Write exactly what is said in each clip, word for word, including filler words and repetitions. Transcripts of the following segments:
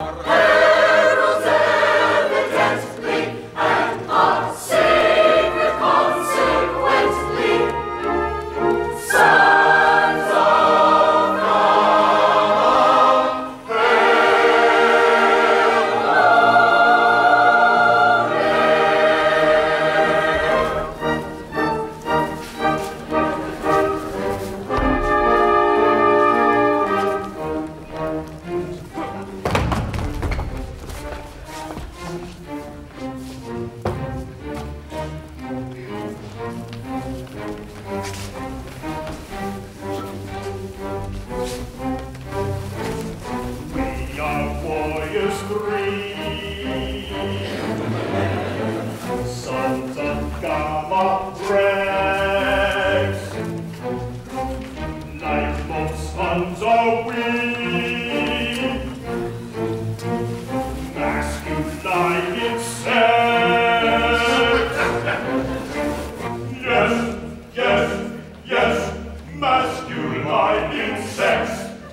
Heralds evidently, and are sacred consequently. Sons of God, hail We are warriors three, sons of Gamma Rex. Like most sons are we, masculine in sex. Yes, yes, yes, masculine in sex.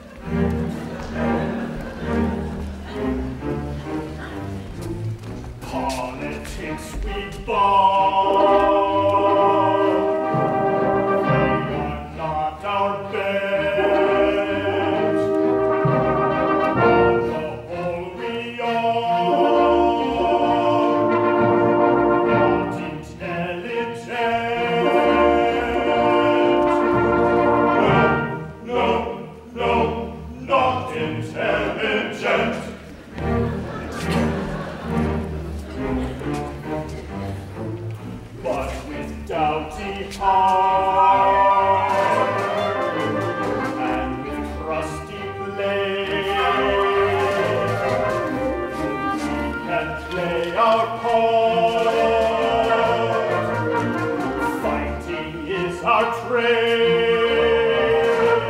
Politics we bomb, they are not our bent. On the whole we are not intelligent. No, no, no, not intelligent. But with doughty heart and with crusty blade, we can play our part. Fighting is our trade.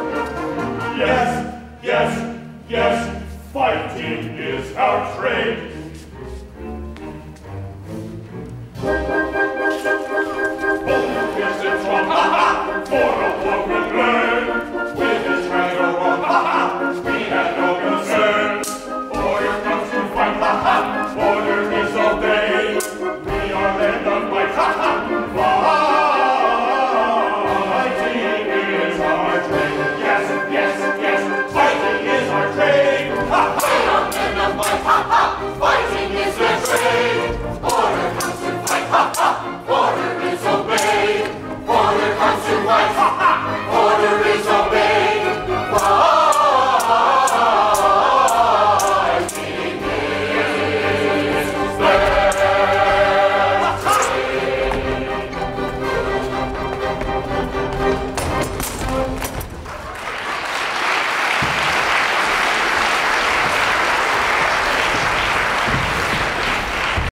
Yes, yes, yes, fighting is our trade.